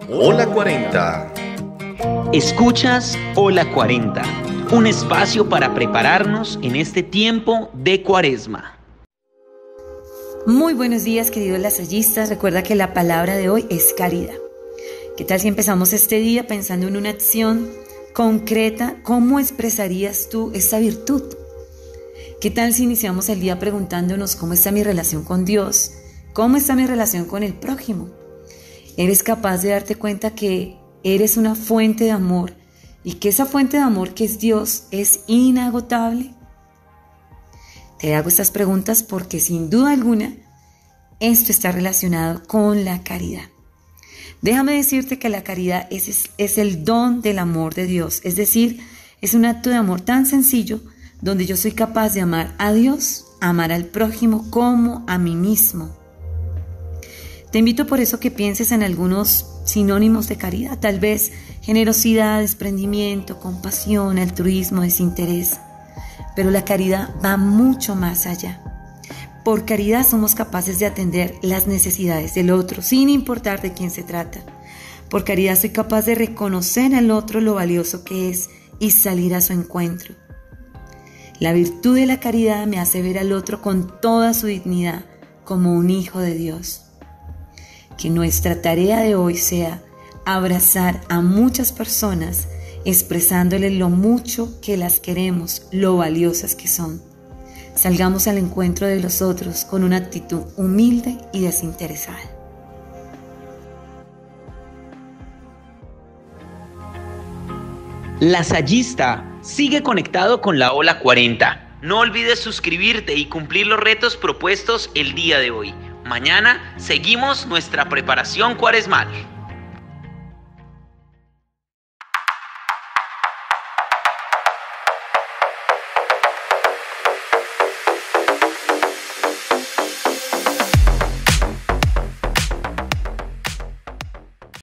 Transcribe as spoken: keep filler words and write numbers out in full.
Hola cuarenta. Escuchas Hola cuarenta, un espacio para prepararnos en este tiempo de Cuaresma. Muy buenos días, queridos lasallistas. Recuerda que la palabra de hoy es caridad. ¿Qué tal si empezamos este día pensando en una acción concreta? ¿Cómo expresarías tú esta virtud? ¿Qué tal si iniciamos el día preguntándonos cómo está mi relación con Dios? ¿Cómo está mi relación con el prójimo? ¿Eres capaz de darte cuenta que eres una fuente de amor y que esa fuente de amor que es Dios es inagotable? Te hago estas preguntas porque sin duda alguna esto está relacionado con la caridad. Déjame decirte que la caridad es, es, es el don del amor de Dios, es decir, es un acto de amor tan sencillo donde yo soy capaz de amar a Dios, amar al prójimo como a mí mismo. Te invito por eso que pienses en algunos sinónimos de caridad, tal vez generosidad, desprendimiento, compasión, altruismo, desinterés. Pero la caridad va mucho más allá. Por caridad somos capaces de atender las necesidades del otro, sin importar de quién se trata. Por caridad soy capaz de reconocer al otro lo valioso que es y salir a su encuentro. La virtud de la caridad me hace ver al otro con toda su dignidad, como un hijo de Dios. Que nuestra tarea de hoy sea abrazar a muchas personas, expresándoles lo mucho que las queremos, lo valiosas que son. Salgamos al encuentro de los otros con una actitud humilde y desinteresada. Lasallista, sigue conectado con la Hola cuarenta. No olvides suscribirte y cumplir los retos propuestos el día de hoy. Mañana seguimos nuestra preparación cuaresmal.